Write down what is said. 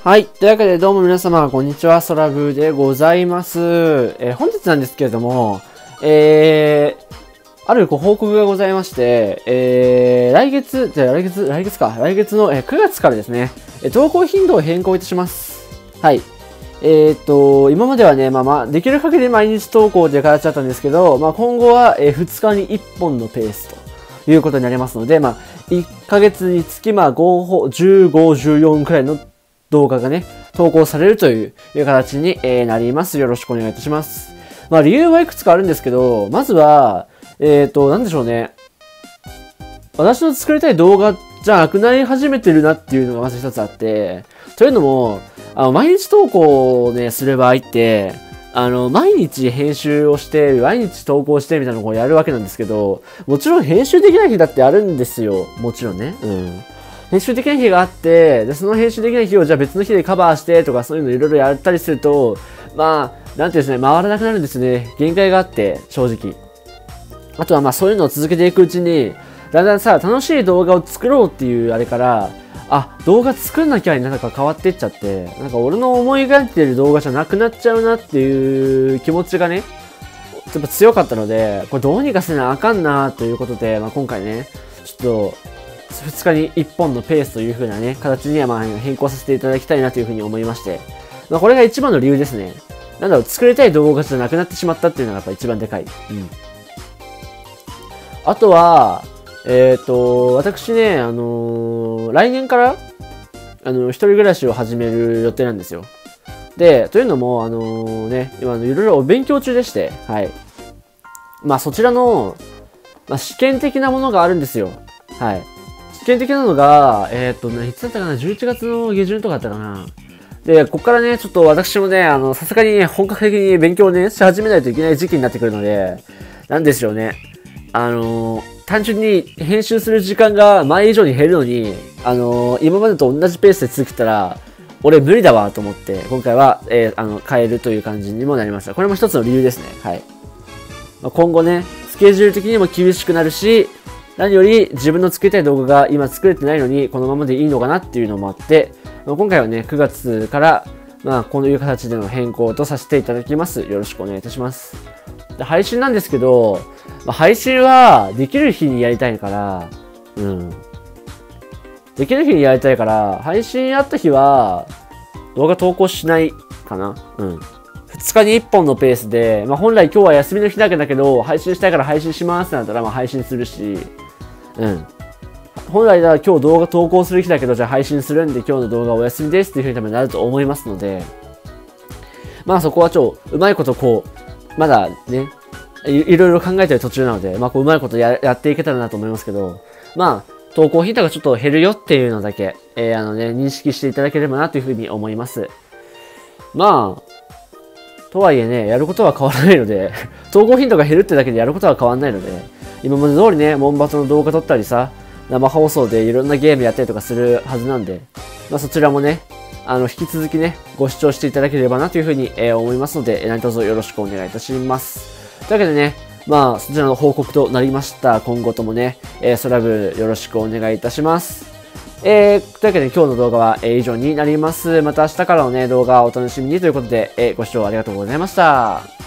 はい。というわけで、どうも皆様、こんにちは。ソラブーでございます。本日なんですけれども、あるご報告がございまして、来月の、9月からですね、投稿頻度を変更いたします。はい。今まではね、できる限り毎日投稿という形だったんですけど、今後は、2日に1本のペースということになりますので、1ヶ月につき、15、14くらいの動画がね、投稿されるという形になります。よろしくお願いいたします。理由はいくつかあるんですけど、まずは、なんでしょうね。私の作りたい動画じゃなくなり始めてるなっていうのがまず一つあって、というのも、毎日投稿をね、する場合って、毎日編集をして、毎日投稿してみたいなのをやるわけなんですけど、もちろん編集できない日だってあるんですよ。もちろんね。編集できない日があって、で、その編集できない日をじゃあ別の日でカバーしてとかそういうのいろいろやったりすると、なんていうんですね、回らなくなるんですね。限界があって、正直。あとはそういうのを続けていくうちに、だんだんさ、楽しい動画を作ろうっていうあれから、動画作んなきゃになんか変わってっちゃって、なんか俺の思い描いてる動画じゃなくなっちゃうなっていう気持ちがね、やっぱ強かったので、これどうにかせなあかんなということで、今回ね、ちょっと、2日に1本のペースという風なね、形には変更させていただきたいなという風に思いまして、これが一番の理由ですね。作りたい動画じゃなくなってしまったっていうのがやっぱ一番でかい。あとは、私ね、来年から、一人暮らしを始める予定なんですよ。で、というのも、今いろいろお勉強中でして、はい。そちらの、試験的なものがあるんですよ。はい。試験的なのが、いつだったかな ?11 月の下旬とかだったかな。で、こっからね、ちょっと私もね、さすがにね、本格的に勉強をね、し始めないといけない時期になってくるので、なんでしょうね。単純に編集する時間が前以上に減るのに、今までと同じペースで続けたら、俺無理だわと思って、今回は、変えるという感じにもなりました。これも一つの理由ですね。はい。今後ね、スケジュール的にも厳しくなるし、何より自分の作りたい動画が今作れてないのに、このままでいいのかなっていうのもあって、今回はね、9月から、こういう形での変更とさせていただきます。よろしくお願いいたします。で配信なんですけど、配信はできる日にやりたいから、できる日にやりたいから、配信あった日は、動画投稿しないかな。2日に1本のペースで、本来今日は休みの日だけだけど、配信したいから配信しますってなったら、配信するし、本来だ今日動画投稿する日だけど、じゃあ配信するんで今日の動画お休みですっていう風になると思いますので、そこはうまいことまだね、いろいろ考えてる途中なので、うまいことやっていけたらなと思いますけど、投稿頻度がちょっと減るよっていうのだけ、認識していただければなという風に思います。とはいえね、やることは変わらないので、投稿頻度が減るってだけでやることは変わらないので、今まで通りね、モンバトの動画撮ったりさ、生放送でいろんなゲームやったりとかするはずなんで、そちらもね、引き続きね、ご視聴していただければなというふうに、思いますので、何卒よろしくお願いいたします。というわけでね、そちらの報告となりました。今後ともね、ソラブよろしくお願いいたします。というわけで今日の動画は、以上になります。また明日からのね、動画をお楽しみにということで、ご視聴ありがとうございました。